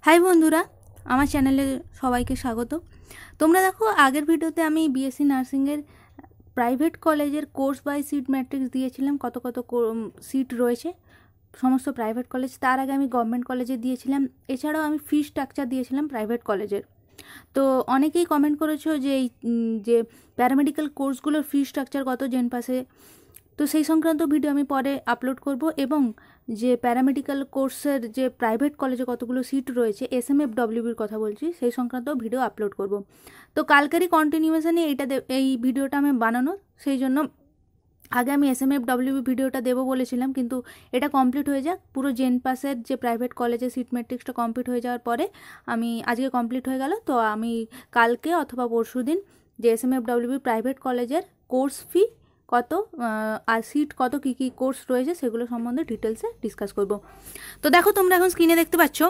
High बंधुरा आमार चैनेले सबाइके स्वागत। तोमरा देखो आगेर भिडियोते आमी b.sc नार्सिंगेर प्राइवेट कलेजेर कोर्स बाई सीट मैट्रिक्स दिएछिलाम कत कत सीट रयेछे समस्त प्राइवेट कलेज। तार आगे आमी गवर्नमेंट कलेजे दिएछिलाम, एछाड़ाओ आमी फी स्ट्राक्चार दिएछिलाम प्राइवेट कलेजेर। तो अनेकेई कमेंट करेछो जे पैरामेडिकल कोर्सगुलोर फी स्ट्राक्चार कत जेनपासे, तो सेई संक्रांत भिडियो आमी परे आपलोड करब एबं जे पैरामेडिकल कोर्सेर जे प्राइवेट कलेजे कतगुलो सीट रयेछे SMFWBर कथा बोलछि सेई संक्रांत भिडियो आपलोड करब। तो कालकेरই कन्टिन्यूएशने एई भिडियोटा आमी बानानो, सेई जोन्नो आगे आमी SMFWB भिडियोटा देबो बोलेछिलाम, किन्तु एटा कमप्लीट हो जाक पुरो जेनपासेर जे प्राइवेट कलेजे सीट मैट्रिक्सटा कमप्लीट हो जाओयार परे आमी आजके कमप्लीट हो गेल। तो आमी कालके अथवा परशुदिन जे SMFWB प्राइवेट कलेजेर कोर्स फी कत और सीट कत की कोर्स रयेछे सेगुलो सम्बन्धे डिटेल्से डिसकास करब। तो देखो तोमरा एखन स्क्रिने देखते पाচ্ছ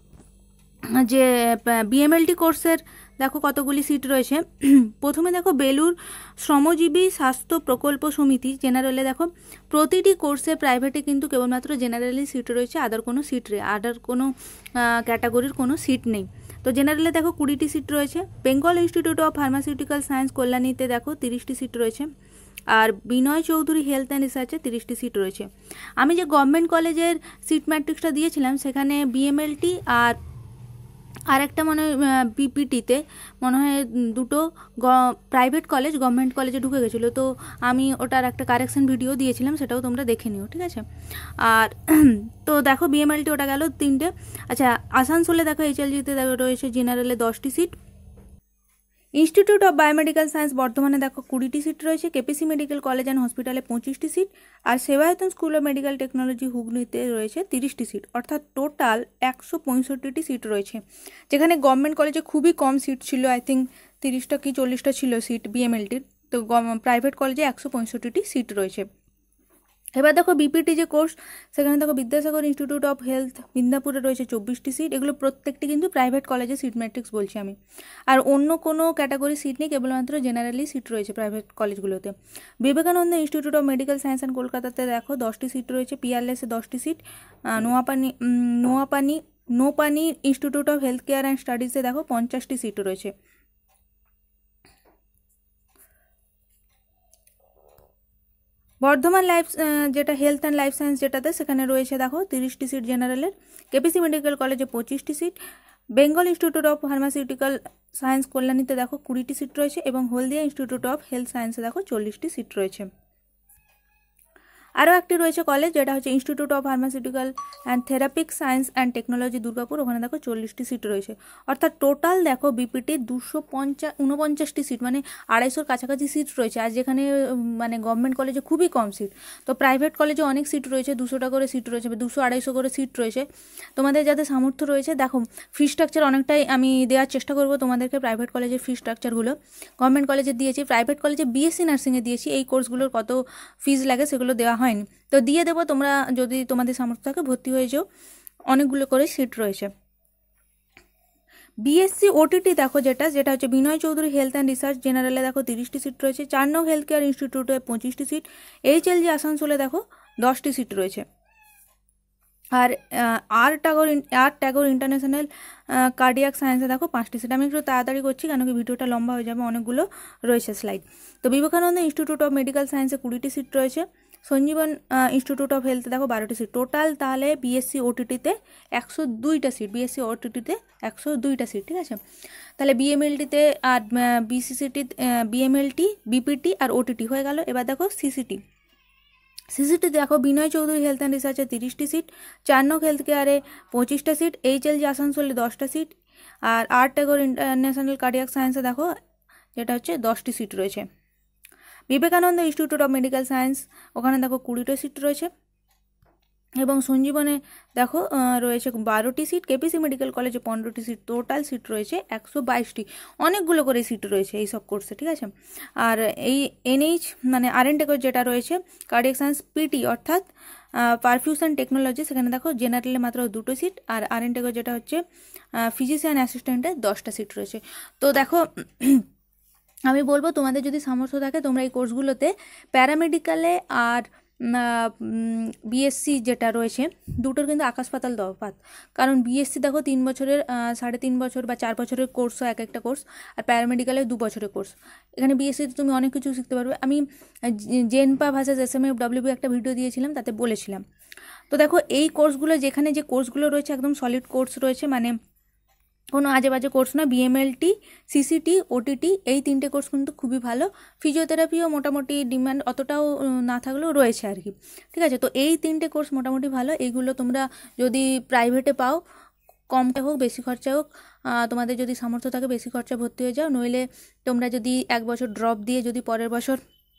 जे BMLT कोर्सेर देखो कतगुली सीट रयेछे। प्रथमे देखो बेलुर श्रमजीवी स्वास्थ्य प्रकल्प समिति जेनारेले देखो प्रतिटी कोर्से प्राइवेटे किन्तु केवलमात्र जेनारेली सीट रयेछे, आदार कोनो सीट आदार कोनो कैटागरिर कोनो सीट नेই। तो जेनारेले देखो 20टी सीट रयेछे। Bengal institute of pharmaceutical science कल्याणीते देखो 30टी सीट रयेछे और विनय चौधुरी हेल्थ एंड रिसार्चे 30टी सीट रयेछे। आमी जे गवर्नमेंट कलेजेर सीट मैट्रिक्सटा दिएछिलाम सेखाने BMLT और आरेकटा मने बीपीटीते मने हय दुटो प्राइवेट कलेज गवर्नमेंट कलेजे ढुके गेछिलो, तो आमी ओटार एकटा कारेक्शन भिडियो दिएछिलाम, सेटाओ तोमरा देखे निओ, ठीक आछे। और तो देखो BMLT ओटा गेलो 3টে। अच्छा आसानसोले देखो HLG ते रयेछे जेनारेले 10टी seat, institute of biomedical science बर्धमाने देखो 20टी सीट रयेछे, केपीसी मेडिकल कलेज एंड हस्पिटाले 25टी सीट और Sevayatan school of medical technology हुगलीते रयेछे 30टी सीट, अर्थात टोटाल 165टी सीट रयेछे। जेखाने गवर्नमेंट कलेजे खूबই कम सीट छिलो, आई थिंक 30टा कि 40टा छिलो सीट BMLT, तो प्राइवेट कलेजे 165टी सीट रयेछे। एबार देखो बीपीटी जे कोर्स सेखाने देखो विद्यासागर इन्स्टिट्यूट अफ हेल्थ मिदनापुरे रयेछे 24टी सीट, एगुलो प्रत्येकटी किन्तु प्राइवेट कलेजे सीट मैट्रिक्स बोलछि आमी, और अन्य कोनो कैटागरि सीट नेই, केवलमात्र जेनारेली सीट रयेछे प्राइवेट कलेजगुलोते। Vivekananda institute of medical science and कलकाताते देखो 10टी सीट रयेछे, पियारलेसे 10टी seat, Nopany institute of health care and स्टाडिजे देखो 50टी सीट रयेछे। बर्धमान लाइफ जेटा हेल्थ एंड लाइफ साइंस जेटाते सेखाने रयेछे देखो 30टी सीट जेनारेलेर, केपीसी मेडिकल कलेजे 25टी seat, Bengal institute of pharmaceutical science कल्याणीते देखो 20टी सीट रयेछे এবং हलदिया इन्स्टिट्यूट अफ हेल्थ साइंसे देखो 40टी सीट रयेछे। आरो एकटी रयेछे कलेज जेटा हच्छे institute of pharmaceutical and therapeutic science and technology Durgapur, ओखाने देखो 40टी सीट रयेछे, अर्थात टोटाल देखो बीपीटी 249टी सीट माने 250 काछाकाछि सीट रयेछे। आर जेखाने माने गवर्नमेंट कलेजे खूबই कम सीट, तो प्राइवेट कलेजे अनेक सीट रयेछे, 200टा करे सीट रयेछे, 200-250 करे सीट रयेछे। तोमादेर जादेर सामर्थ्य रयेछे देखो फी स्ट्राक्चार अनेकटाई आमी देওয়ার চেষ্টা करब तोमादेरके प्राइवेट कलेजेर फी स्ट्राक्चारगुलो। गवर्नमेंट कलेजे दिएछि, प्राइवेट कलेजे b.sc नार्सिंगे दिएछि, এই কোর্সগুলোর কত ফিজ লাগে সেগুলো দেওয়া হয়নি, তো দিয়ে দেবো, তোমরা যদি তোমাদের সামর্থ্য থাকে ভর্তি হয়ে যাও, অনেকগুলো করে সিট রয়েছে। BSc OTT দেখো যেটা হচ্ছে Binoy Chowdhury health and research জেনারেলে দেখো 30টি সিট রয়েছে, 4 নং হেলথ কেয়ার ইনস্টিটিউটে 25টি সিট, HLG আসানসোলে দেখো 10টি সিট রয়েছে, আর আর ট্যাগর ইন্টারন্যাশনাল কার্ডিয়াক সায়েন্সে দেখো 5টি সিট। আমি একটু তাড়াতাড়ি করছি কারণ কি ভিডিওটা লম্বা হয়ে যাবে, অনেকগুলো রয়েছে স্লাইড। তো বিবেকানন্দ ইনস্টিটিউট অফ মেডিকেল সায়েন্সে 20টি সিট রয়েছে, সঞ্জীবন ইনস্টিটিউট অফ হেলথে দেখো 12টি সিট, টোটাল তাহলে BSc OTTতে 102টা সিট, BSc OTTতে 102টা সিট, ঠিক আছে। তাহলে BMLTতে আর BCCT BMLT BPT আর OTT হয়ে গেল। এবার দেখো সিসিটি দেখো বিনয় চৌধুরী হেলথ অ্যান্ড রিসার্চে 30টি সিট, 4 নং হেলথ কেয়ারে 25টা সিট, HLG আসানসোলে 10টা সিট, আর আর ট্যাগর ইন্টারন্যাশনাল কার্ডিয়াক সায়েন্সে দেখো যেটা হচ্ছে 10টি সিট রয়েছে। Vivekananda institute of medical science ওখানে দেখো 20টা সিট রয়েছে, এবং সঞ্জীবনে দেখো রয়েছে 12টি সিট, কেপিসি মেডিকেল কলেজে 15টি সিট, টোটাল সিট রয়েছে 122টি, অনেকগুলো করে সিট রয়েছে এই সব কোর্সে, ঠিক আছে। আর এই NH মানে আরএনটেক যেটা রয়েছে কার্ডিয়াক সায়েন্স PT অর্থাৎ পারফিউশন টেকনোলজি, সেখানে দেখো জেনারেলে মাত্র 2টো সিট, আর আরএনটেক যেটা হচ্ছে ফিজিশিয়ান অ্যাসিস্ট্যান্টে 10টা সিট রয়েছে। তো দেখো আমি বলবো তোমাদের যদি সামর্থ্য থাকে তোমরা এই কোর্সগুলোতে প্যারামেডিক্যালে আর বিএসসি যেটা রয়েছে দুটোর কিন্তু আকাশ পাতাল তফাৎ। কারণ বিএসসি দেখো 3 বছরের 3.5 বছর বা 4 বছরের কোর্স হয় এক একটা কোর্স, আর প্যারামেডিক্যালে 2 বছরের কোর্স। এখানে বিএসসিতে তুমি অনেক কিছু শিখতে পারবে। আমি জেনপা ভার্সেস SMFW একটা ভিডিও দিয়েছিলাম, তাতে বলেছিলাম। তো দেখো এই কোর্সগুলো, যেখানে যে কোর্সগুলো রয়েছে একদম সলিড কোর্স রয়েছে, মানে কোনো আজে বাজে কোর্স না। বিএমএলটি, সিসিটি, ওটিটি এই 3টে কোর্স কিন্তু খুবই ভালো। ফিজিওথেরাপিও মোটামুটি ডিমান্ড অতটাও না থাকলেও রয়েছে আর কি, ঠিক আছে। তো এই 3টে কোর্স মোটামুটি ভালো। এইগুলো তোমরা যদি প্রাইভেটে পাও, কম হোক বেশি খরচা হোক, তোমাদের যদি সামর্থ্য থাকে বেশি খরচা ভর্তি হয়ে যাও। নইলে তোমরা যদি 1 বছর ড্রপ দিয়ে যদি পরের বছর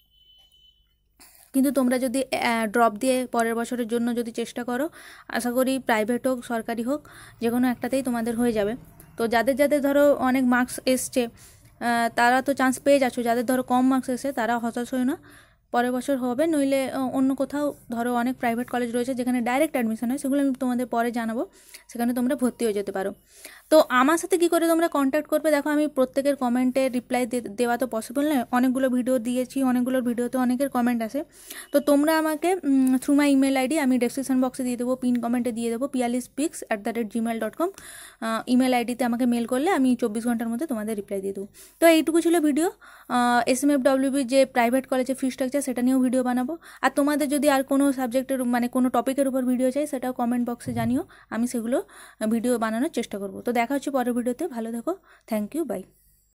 ড্রপ দিয়ে পরের বছরের জন্য যদি চেষ্টা করো, আশা করি প্রাইভেট হোক সরকারি হোক যে কোনো একটাতেই তোমাদের হয়ে যাবে। তো যাদের ধরো অনেক মার্কস এসছে তারা তো চান্স পেয়ে যাচ্ছ, যাদের ধরো কম মার্কস এসে তারা হতাশ হয়ে না, পরের বছর হবে। নইলে অন্য কোথাও ধরো অনেক প্রাইভেট কলেজ রয়েছে যেখানে ডাইরেক্ট অ্যাডমিশন হয়, সেগুলো আমি তোমাদের পরে জানাবো, সেখানে তোমরা ভর্তি হয়ে যেতে পারো। তো আমার সাথে কী করে তোমরা কন্ট্যাক্ট করবে, দেখো আমি প্রত্যেকের কমেন্টে রিপ্লাই দেওয়া তো পসিবল নয়, অনেকগুলো ভিডিও দিয়েছি, অনেকগুলোর ভিডিওতে অনেকের কমেন্ট আসে। তো তোমরা আমাকে থ্রু মাই ইমেল আইডি আমি ডেসক্রিপশন বক্সে দিয়ে দেবো, পিন কমেন্টে দিয়ে দেবো, pialispeaks@gmail.com ইমেল আইডিতে আমাকে মেল করলে আমি 24 ঘন্টার মধ্যে তোমাদের রিপ্লাই দিয়ে দেবো। তো এইটুকু ছিল ভিডিও। SMFWB যে প্রাইভেট কলেজে ফি স্ট্রাকচার সেটা নিয়েও ভিডিও বানাবো। আর তোমাদের যদি আর কোনো সাবজেক্টের মানে কোনো টপিকের উপর ভিডিও চাই, সেটাও কমেন্ট বক্সে জানিও, আমি সেগুলো ভিডিও বানানোর চেষ্টা করব। তো দেখা হচ্ছে পরের ভিডিওতে, ভালো থেকো, থ্যাংক ইউ, বাই।